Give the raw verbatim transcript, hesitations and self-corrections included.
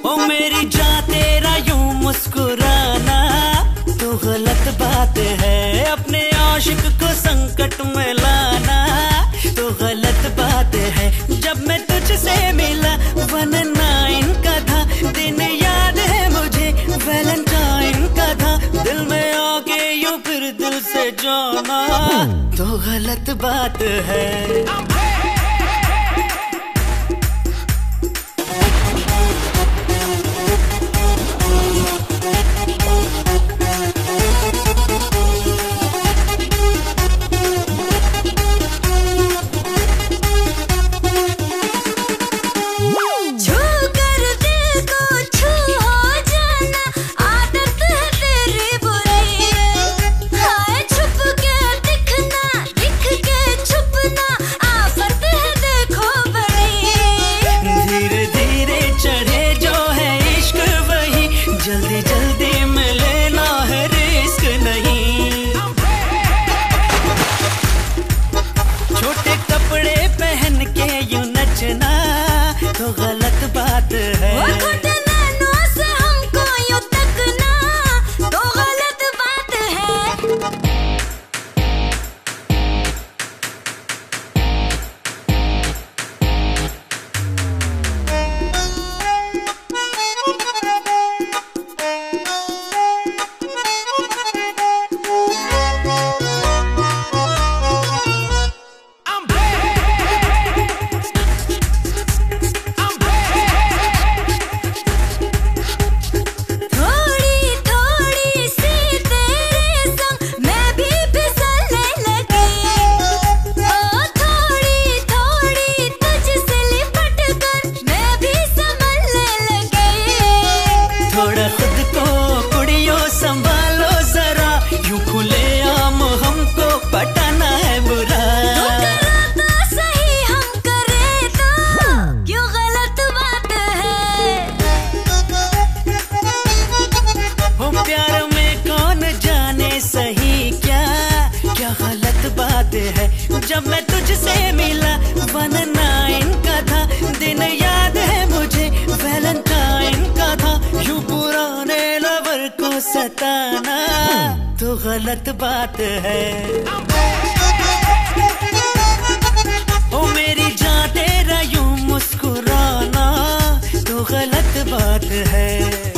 ओ मेरी जान तेरा यूं मुस्कुराना तो गलत बात है। अपने आशिक को संकट में लाना तो गलत बात है। जब मैं तुझसे मिला वन नाइन का था, दिन याद है मुझे वैलेंटाइन का था। दिल में आके यूं फिर दिल से जाना तो गलत बात है। जल्दी जल्दी में लेना है रिस्क नहीं। छोटे कपड़े पहन के यूं नचना तो गलत बात है। छोटे नैनों से हमको यूं तकना तो गलत बात है। थोड़ा खुद को कुड़ियों संभालो जरा, यूं खुले आम हमको पटाना है बुरा। तू करा तो सही हम करे तो क्यों गलत बात है। हो प्यार में कौन जाने सही क्या क्या गलत बात है। जब मैं तुझसे मिला वन नाइन का था, दिन याद है मुझे वैलेंटाइन का था। यूं पुराने लवर को सताना तो गलत बात है। ओ मेरी जान तेरा यूं मुस्कुराना तो गलत बात है।